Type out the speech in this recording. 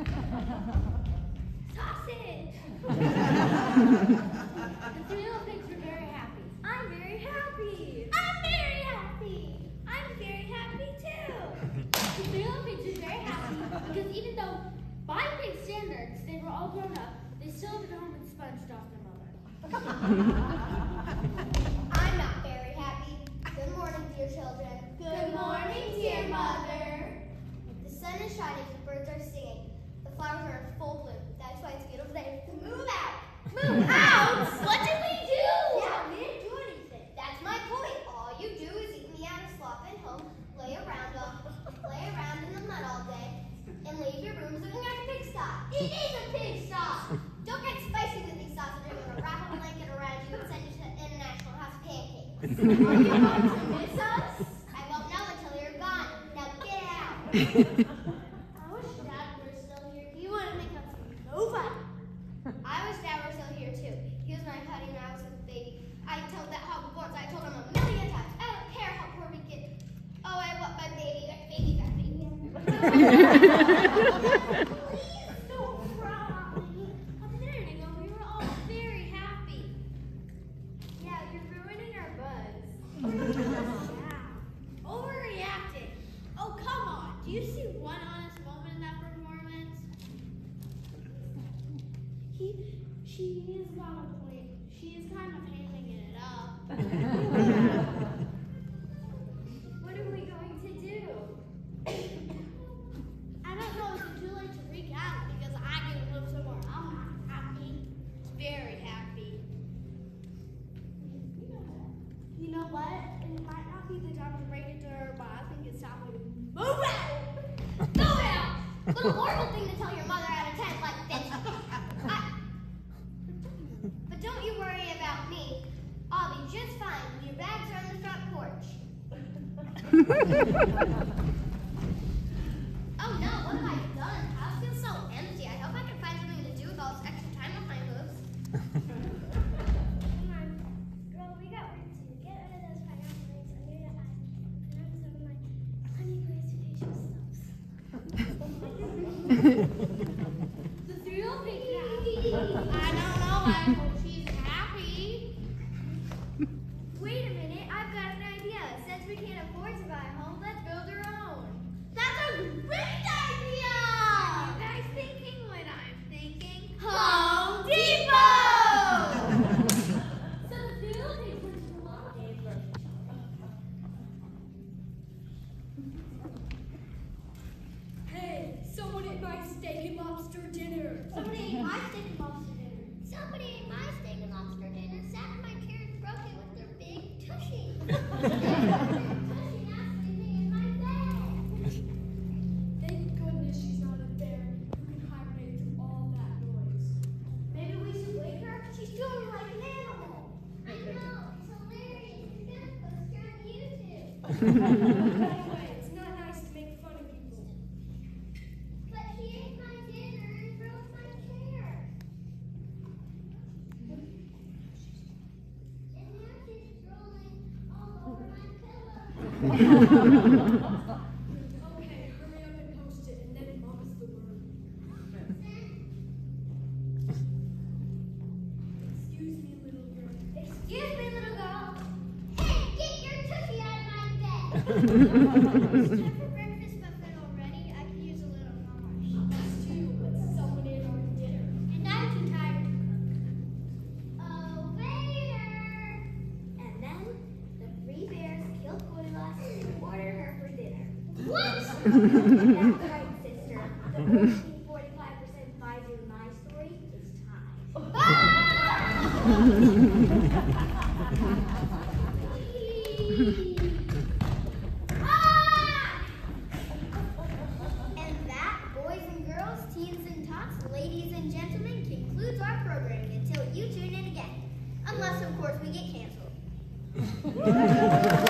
Sausage! The three little pigs were very happy. I'm very happy. I'm very happy. I'm very happy too. The three little pigs were very happy because even though by pig standards they were all grown up, they still lived at home and sponged off their mother. I'm not very happy. Good morning, dear children. Good morning, dear mother. The sun is shining, the birds are singing. The flowers are in full bloom. That's why it's a beautiful day to move out. Move out? What did we do? Yeah, we didn't do anything. That's my point. All you do is eat me out of slop at home, lay around in the mud all day, and leave your rooms looking like a pigsty. It is a pigsty. Don't get spicy with these sausages. I'm going to wrap a blanket around you and send you to International House of Pancakes. Are you going to miss us? I won't know until you're gone. Now get out. I wish Dad were still here. He would have made us move out. I wish Dad were still here too. He was my buddy when I was a baby. I told that how before, so I told him a million times. I don't care how poor we get. Oh, I want my baby back, baby back, baby back. Please don't cry. A minute ago, we were all very happy. Yeah, you're ruining our buzz. Yeah. Overreacting. Oh, come on. Do you see one honest moment in that performance? She is got a point. She is kind of handing it up. What are we going to do? I don't know. Is it too late to recap because I get to live somewhere I'm not happy. Very happy. You know what? It might not be the time to break it to her, but I think it's time to move out. Go out! What a horrible thing to tell your mother at a tent like this. But don't you worry about me. I'll be just fine. Your bags are on the front porch. Oh no, what have I done? I feel so empty. I hope I can find something to do with all this extra time on my hooves. Come on. Girl, we got work to do. Get rid of those pineapple rings under your eyes. Put on some of my honey glazed facial stuffs. The three little pigs are happy. I don't know. I hope she's happy. Wait a minute. I've got an idea. Since we can't afford to buy a home, let's build our own. That's a great idea! Are you guys thinking what I'm thinking? Home Depot! So the three little pigs went to the Home Depot. Hey, someone ate my steak and lobster dinner. Somebody ate my steak and lobster dinner. Somebody ate my steak and lobster dinner, sat in my chair and broke it with their big tushy. Thank goodness she's not a bear who can hibernate through all that noise. Maybe we should wake her. She's doing like an animal. I know, it's hilarious. It's gonna post her on YouTube. Anyway, it's not nice to make fun of people. But she ate my dinner and broke my chair. And now she's rolling all over my pillow. Okay, hurry up and post it, and then mom's the word. Excuse me, little girl. Excuse me, little girl. Hey, get your tushy out of my bed. It's time for breakfast buffet already. I could use a little nosh. Us too, but someone ate our dinner. And I'm too tired. Oh, waiter. And then the three bears killed Goldilocks and ordered her for dinner. What? That's right, sister. The only 45% buys in my story is time. And that, boys and girls, teens and tots, ladies and gentlemen, concludes our programming until you tune in again. Unless, of course, we get canceled.